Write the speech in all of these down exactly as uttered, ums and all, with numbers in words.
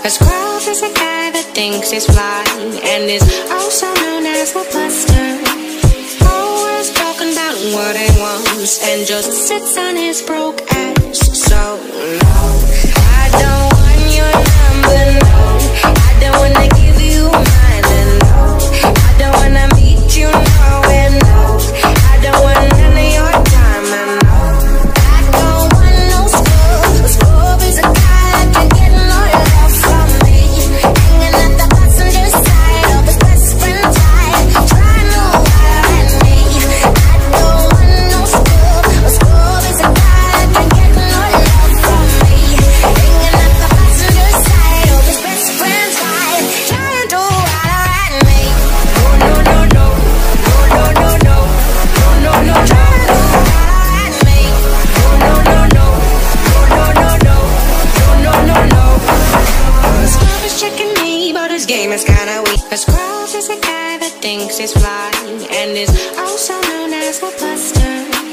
A scrub is a guy that thinks he's fly and is also known as a buster. Always talking about what he wants and just sits on his broke ass. So no, I don't want your number, no. I don't wanna give you mine, and no, I don't wanna meet you nowhere, no. I don't want none of your time, and no, I don't want no scrub. A scrub is a guy that can get no love from me, hanging at the passenger side of his best friend's ride, trying to wire at me. I don't want no scrub. A scrub is a guy that can get no love from me, hanging at the passenger side of his best friend's ride, trying to wire at me. No, no, no, no, no, no, no, no, no, no, no, trying to wire at me. No, no, no, no, no, no, no, no, no, no, no. A scrub is checking me, but his game is kinda weak. A scrub is a guy that thinks he's fly and is also known as a buster.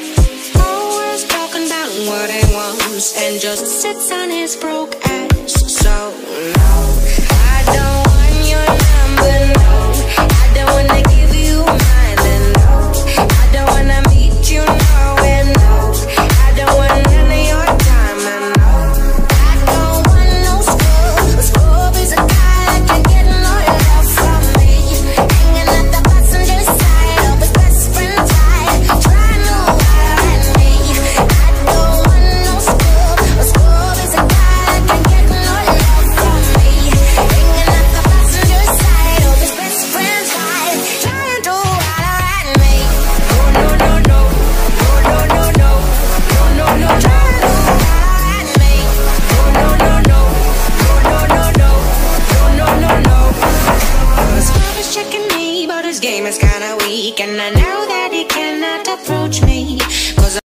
Always talking about what he wants and just sits on his broke ass. So no, I don't want your number, no. I don't wanna give you mine, and no, I don't wanna meet you nowhere, no. I don't want none of your time, and no, I don't want no scrub. A scrub is a guy that can get no love from me, hanging at the passenger side of his best friend's ride, trying to wire at me. I don't want no scrub. A scrub is a guy that can get no love from me, hanging at the passenger side of his best friend's ride, trying to wire at me. No, no, no, no, no, no, no, no, no, no, trying to wire at me. No, no, no, no, no, no, no, no, no, no, no. A scrub is checking me, but his game is kinda weak, and I know that he cannot approach me